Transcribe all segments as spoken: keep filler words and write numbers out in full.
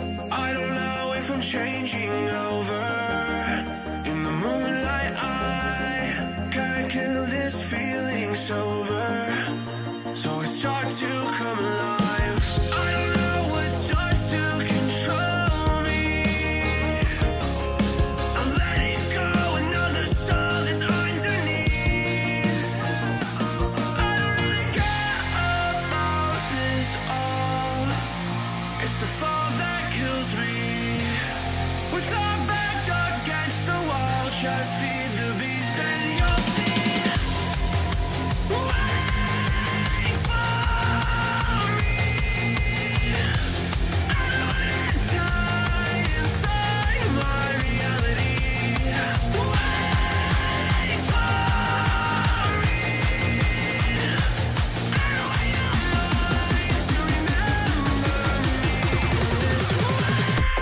I don't know if I'm changing over. In the moonlight I can't kill this feeling sober, so I start to come alive. I don't know what starts to control me. I let it go, another soul that's underneath. I don't really care about this all. It's the fall that kills me. With our back against the wall, just feed the beast and you'll see. Wait for me. I don't want to die inside my reality. Wait for me. I don't want your mind to remember me this way.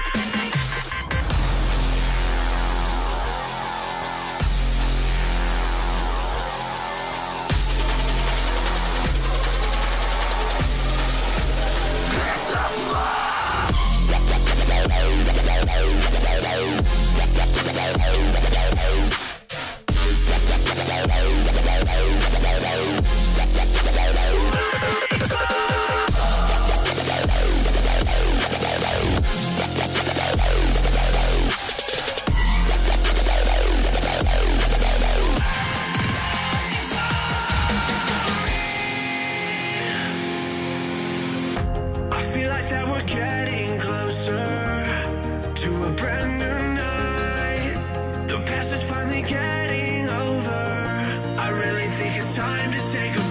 I feel like that we're getting closer to a brand new night. The past is finally getting over. I really think it's time to say goodbye.